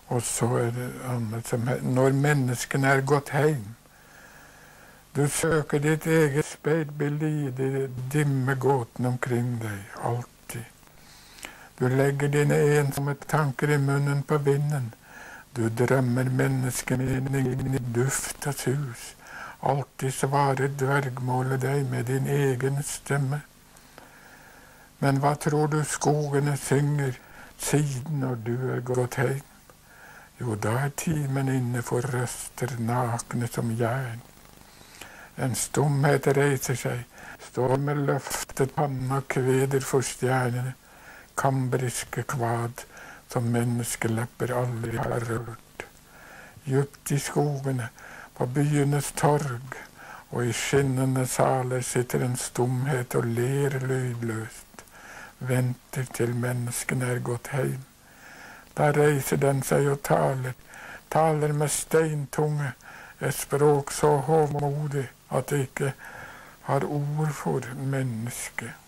Og så det annet som når menneskene gått heim. Du søker ditt eget speilbilde i de dimme gåtene omkring deg, alltid. Du legger dine ensomme tanker i munnen på vinden. Du drømmer menneskemening i duft og sus. Alltid svarer dvergmålet deg med din egen stemme. Men hva tror du skogene synger siden når du gått heim? Jo, da timen inne for røster nakne som jern. En stumhet reiser seg, står med løftet panne og kveder for stjernene, kambriske kvad som menneskelepper aldri har rørt. Djupt i skogene, på byenes torg, og i skinnende saler sitter en stumhet og ler lydløst, venter til menneskene gått heim. Da reiser den seg og taler med steintunge, et språk så hovmodig at det ikke har ord for mennesket.